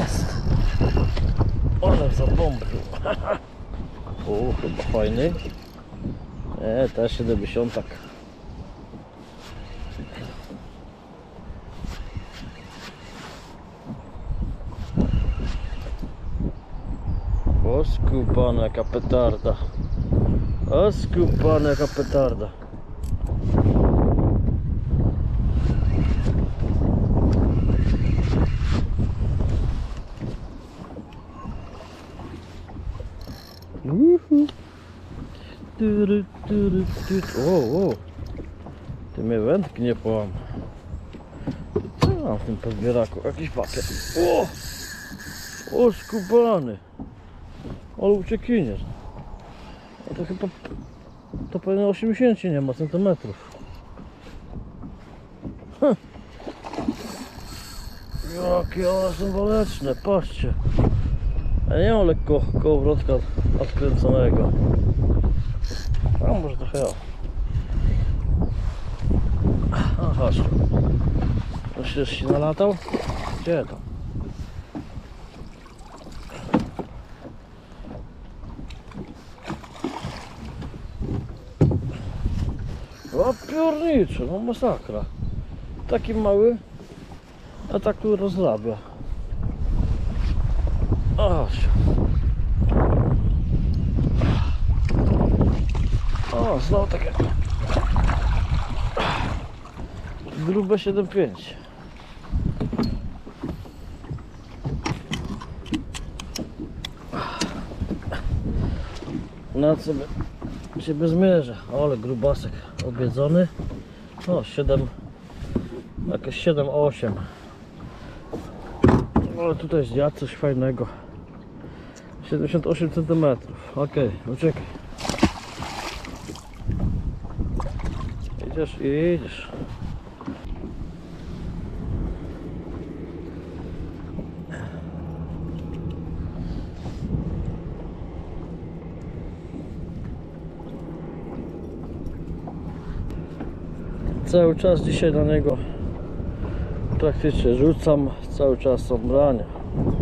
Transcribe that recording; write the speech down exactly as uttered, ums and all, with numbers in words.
Jest! Ale zabombił. O, chyba fajny. E, też siedemdziesiąt. O skupana jaka petarda. O skupana jaka petarda. Uhu. Tury, tury, tury. O, o. Ty mnie wędki nie połam. Co mam w tym podbieraku? Jakiś papier. O! O skubany. Ale uciekinier. A to chyba... To pewnie osiemdziesiąt nie ma centymetrów. Hm. Jakie one są waleczne, patrzcie. Ja nie mam lekko kołowrotka odkręconego. A może trochę ja. A chodź. Myślisz, że się nalatał? Gdzie to? O piórniczy, no masakra. Taki mały, a tak tu rozrabia. Aż. O, znowu takie grube siedem pięć. Na co by się zmierzę? Ale grubasek obiedzony. O, siedem, jakieś siedem osiem. Ale tutaj zjadł coś fajnego. siedemdziesiąt osiem centymetrów. Ok, uciekaj. Idziesz i idziesz. Cały czas dzisiaj na niego praktycznie rzucam, cały czas są brania.